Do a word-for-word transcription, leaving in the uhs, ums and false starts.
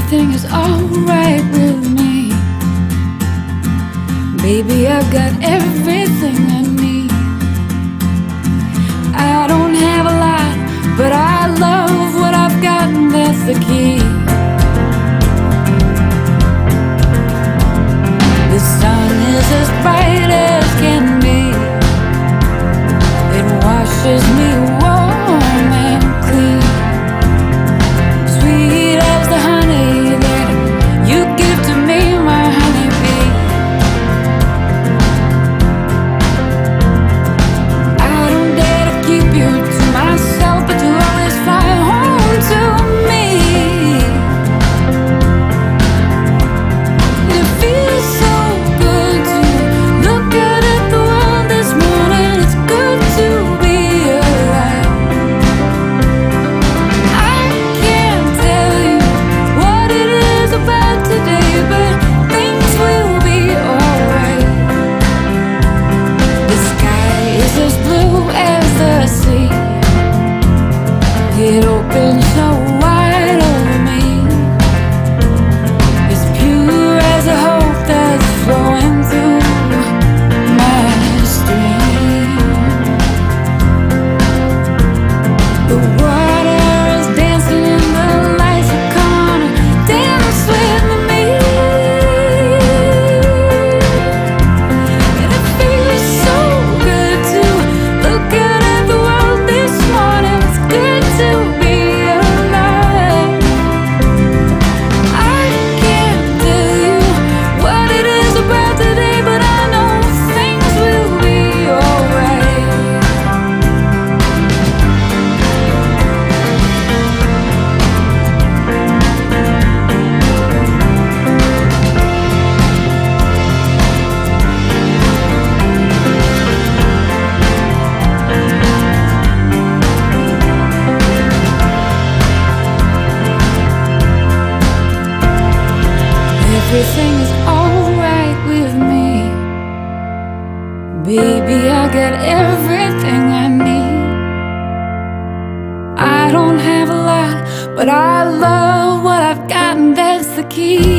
everything is alright with me. Baby, I've got everything I need. I don't have a lot, but I love what I've got, and that's the key. The sun is as bright as can be. It washes me warm and clean, sweet as the honey that you give to me, my honeybee. I don't dare to keep you to myself, but you always fly home to me. It feels so good to look out at the world this morning. It's good to be alive. I can't tell you what it is about today, but things will be alright. The sky is as blue as the sea. It opens so wide over me. It's pure as a hope that's flowing through my stream. The water is dancing in the lights, so come on and dance with me. And it feels so good to look out at the world this morning. It's good to be alive. I can't tell you what it is about today, but I know things will be alright. Everything is alright with me. Baby, I got everything I need. I don't have a lot, but I love what I've got, and that's the key.